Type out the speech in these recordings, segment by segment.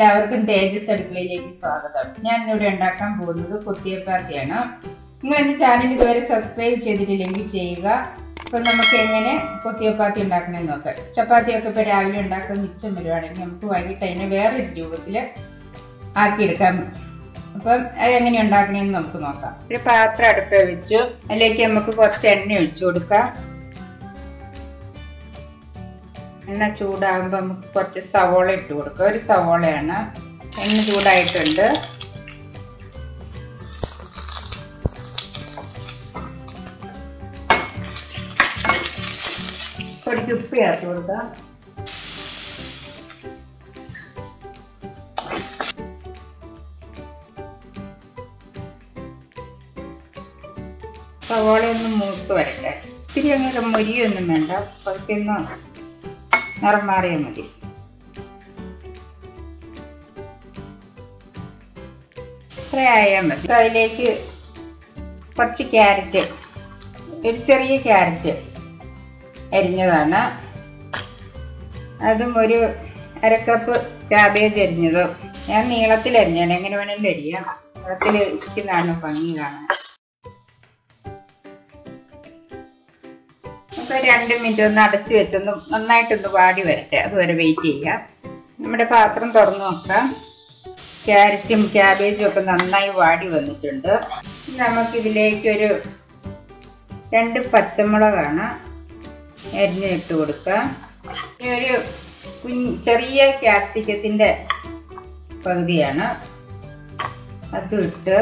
എല്ലാവർക്കും തേജസ് അടുക്കളയിലേക്ക് സ്വാഗതം. ഞാൻ ഇവിടെ ഉണ്ടാക്കാൻ പോകുന്നത് കൊത്തു ചപ്പാത്തിയാണ്. നിങ്ങൾ എൻ്റെ ചാനൽ ഇതുവരെ സബ്സ്ക്രൈബ് ചെയ്തിട്ടില്ലെങ്കിൽ ചെയ്യുക. അപ്പോൾ നമുക്ക് എങ്ങനെ കൊത്തു ചപ്പാത്തി ഉണ്ടാക്കണമെന്ന് നോക്കാം. ചപ്പാത്തിയൊക്കെ ഇപ്പോൾ രാവിലെ ഉണ്ടാക്കാൻ മിച്ചം വരുവാണെങ്കിൽ നമുക്ക് വൈകിട്ട് അതിനെ വേറൊരു രൂപത്തിൽ ആക്കിയെടുക്കാം. അപ്പം അതെങ്ങനെ ഉണ്ടാക്കണമെന്ന് നമുക്ക് നോക്കാം. ഒരു പാത്രം അടുപ്പിൽ വെച്ചു, അതിലേക്ക് നമുക്ക് കുറച്ച് എണ്ണ ഒഴിച്ചു കൊടുക്കാം. എണ്ണ ചൂടാകുമ്പോൾ നമുക്ക് കുറച്ച് സവോള ഇട്ട് കൊടുക്കുക. ഒരു സവോളയാണ്. എണ്ണ ചൂടായിട്ടുണ്ട്. കുറച്ച് ഉപ്പ് ചേർത്ത് കൊടുക്കുക. സവോളയൊന്ന് മൂത്ത് വരട്ടെ. ഇത്തിരി അങ്ങനെ മൊരിയൊന്നും വേണ്ട, കുറച്ചൊന്ന് നിറം മാറിയാൽ മതി. ഇത്ര ആയാൽ മതി. അതിലേക്ക് കുറച്ച് ക്യാരറ്റ്, ഒരു ചെറിയ ക്യാരറ്റ് അരിഞ്ഞതാണ്, അതും ഒരു അരക്കപ്പ് കാബേജ് അരിഞ്ഞത്. ഞാൻ നീളത്തിൽ അരിഞ്ഞാണ്, എങ്ങനെ വേണമെങ്കിലും അരിയാം. നീളത്തിൽ ഇരിക്കുന്നതാണ് ഭംഗി കാണാൻ. നമുക്ക് 2 മിനിറ്റ് ഒന്ന് അടച്ചു വെച്ചൊന്ന് നന്നായിട്ടൊന്ന് വാടി വരട്ടെ. അതുവരെ വെയിറ്റ് ചെയ്യാം. നമ്മുടെ പാത്രം തുറന്നു നോക്കാം. ക്യാരറ്റും ക്യാബേജും ഒക്കെ നന്നായി വാടി വന്നിട്ടുണ്ട്. നമുക്കിതിലേക്കൊരു 2 പച്ചമുളകാണ് അരിഞ്ഞിട്ട് കൊടുക്കാം. ഒരു ചെറിയ ക്യാപ്സിക്കത്തിൻ്റെ പകുതിയാണ്, അതും ഇട്ട്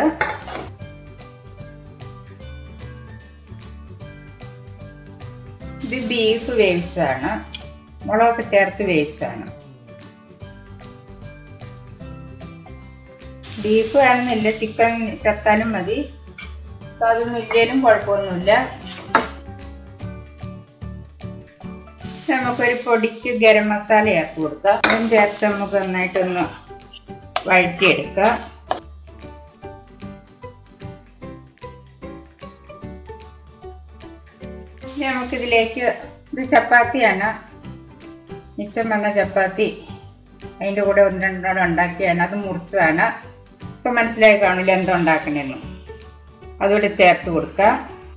ഇത് ബീഫ് വേവിച്ചതാണ്, മുളകൊക്കെ ചേർത്ത് വേവിച്ചതാണ്. ബീഫ് വേണമെന്നില്ല, ചിക്കൻ ചത്താലും മതി. അതൊന്നും ഇല്ലേലും കുഴപ്പമൊന്നുമില്ല. നമുക്കൊരു പൊടിക്ക് ഗരം മസാല ചേർത്ത് കൊടുക്കാം. അതും ചേർത്ത് നമുക്ക് നന്നായിട്ടൊന്ന് വഴറ്റിയെടുക്കാം. നമുക്കിതിലേക്ക്, ഇത് ചപ്പാത്തിയാണ്, മിച്ചം വന്ന ചപ്പാത്തി അതിൻ്റെ കൂടെ 1-2 ഉണ്ടാക്കിയാണ്. അത് മുറിച്ചതാണ്. ഇപ്പം മനസ്സിലായി കാണില്ല എന്താ ഉണ്ടാക്കണമെന്ന്. അതുകൂടെ ചേർത്ത് കൊടുക്കാം.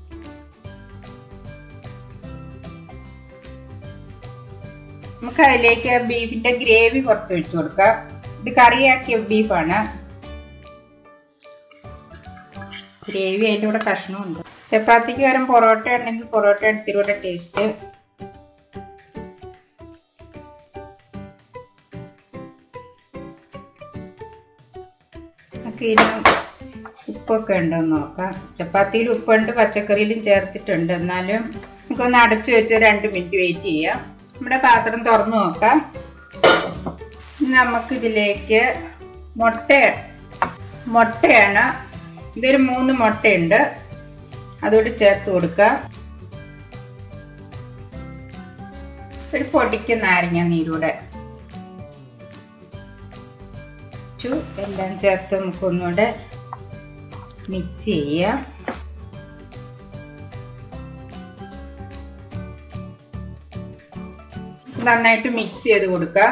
നമുക്ക് അതിലേക്ക് ബീഫിൻ്റെ ഗ്രേവി കുറച്ച് ഒഴിച്ചു കൊടുക്കാം. ഇത് കറിയാക്കിയ ബീഫാണ്. ഗ്രേവി അതിൻ്റെ കൂടെ കഷ്ണമുണ്ട്. ചപ്പാത്തിക്ക് പകരം പൊറോട്ട ഉണ്ടെങ്കിൽ പൊറോട്ട എടുത്തിലൂടെ ടേസ്റ്റ്. നമുക്ക് ഇതിന് ഉപ്പൊക്കെ ഉണ്ടോന്ന് നോക്കാം. ചപ്പാത്തിയിൽ ഉപ്പുണ്ട്, പച്ചക്കറിയിലും ചേർത്തിട്ടുണ്ട്. എന്നാലും നമുക്കൊന്ന് അടച്ചു വെച്ച് 2 മിനിറ്റ് വെയിറ്റ് ചെയ്യാം. നമ്മുടെ പാത്രം തുറന്നു നോക്കാം. നമുക്കിതിലേക്ക് മുട്ടയാണ്. ഇതൊരു 3 മുട്ടയുണ്ട്, അതോട് ചേർത്ത് കൊടുക്കുക. ഒരു പൊടിക്ക് നാരങ്ങ നീരൂടെ എല്ലാം ചേർത്ത് നമുക്കൊന്നുകൂടെ മിക്സ് ചെയ്യാം. നന്നായിട്ട് മിക്സ് ചെയ്ത് കൊടുക്കുക.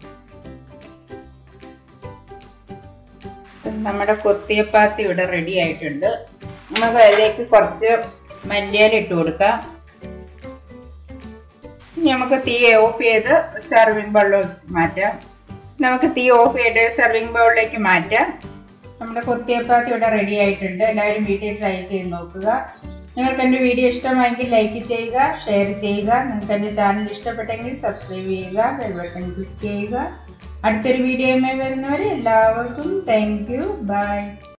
നമ്മുടെ കൊത്തു ചപ്പാത്തി ഇവിടെ റെഡി ആയിട്ടുണ്ട്. നമുക്ക് അതിലേക്ക് കുറച്ച് മല്ലിയില ഇട്ട് കൊടുക്കാം. നമുക്ക് തീ ഓഫ് ചെയ്ത് സെർവിങ് ബൗളിലേക്ക് മാറ്റാം. നമ്മുടെ കൊത്തു ചപ്പാത്തി ഇവിടെ റെഡി ആയിട്ടുണ്ട്. എല്ലാവരും വീട്ടിൽ ട്രൈ ചെയ്ത് നോക്കുക. നിങ്ങൾക്ക് എൻ്റെ വീഡിയോ ഇഷ്ടമായെങ്കിൽ ലൈക്ക് ചെയ്യുക, ഷെയർ ചെയ്യുക. നിങ്ങൾക്ക് എൻ്റെ ചാനൽ ഇഷ്ടപ്പെട്ടെങ്കിൽ സബ്സ്ക്രൈബ് ചെയ്യുക, ബെൽ ബട്ടൺ ക്ലിക്ക് ചെയ്യുക. അടുത്തൊരു വീഡിയോയുമായി വരുന്നവരെ എല്ലാവർക്കും താങ്ക് യു. ബൈ.